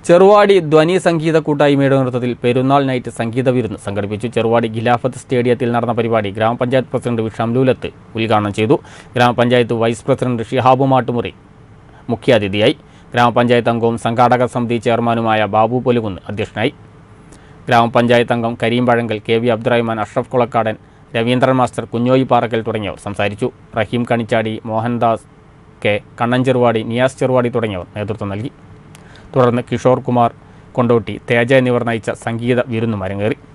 ചെറുവാടി ധ്വനി സംഗീത കൂട്ടായ്മയുടെ നേതൃത്വത്തിൽ പെരുന്നാൾ നൈറ്റ് സംഗീത വിരുന്ന് സംഘടിപ്പിച്ചു. ചെറുവാടി ഖിലാഫത്ത് സ്റ്റേഡിയത്തിൽ നടന്ന പരിപാടി ഗ്രാമപഞ്ചായത്ത് പ്രസിഡന്റ് ഷംലൂലത്ത് ഉദ്ഘാടനം ചെയ്തു. ഗ്രാമപഞ്ചായത്ത് വൈസ് പ്രസിഡന്റ് ഷിഹാബ് മാട്ടുമുറി മുഖ്യാതിഥിയായി. ഗ്രാമപഞ്ചായത്ത് അംഗവും സംഘാടക സമിതി ചെയർമാനുമായ ബാബു പൊലുകുന്ന് അധ്യക്ഷനായി. ഗ്രാമപഞ്ചായത്ത് അംഗം കരീം പഴങ്കൽ, KV അബ്ദുറഹ്മാൻ, അഷ്റഫ് കുളക്കാടൻ, രവീന്ദ്രൻ മാസ്റ്റർ, കുഞ്ഞോയി പാറക്കൽ തുടങ്ങിയവർ സംസാരിച്ചു. റഹീം കണിച്ചാടി, മോഹൻദാസ് കെ, കണ്ണൻ ചെറുവാടി, നിയാസ് ചെറുവാടി തുടങ്ങിയവർ നേതൃത്വം നൽകി. തുടർന്ന് കിഷോർ കുമാർ കൊണ്ടോട്ടി, തേജ എന്നിവർ നയിച്ച സംഗീത വിരുന്നും അരങ്ങേറി.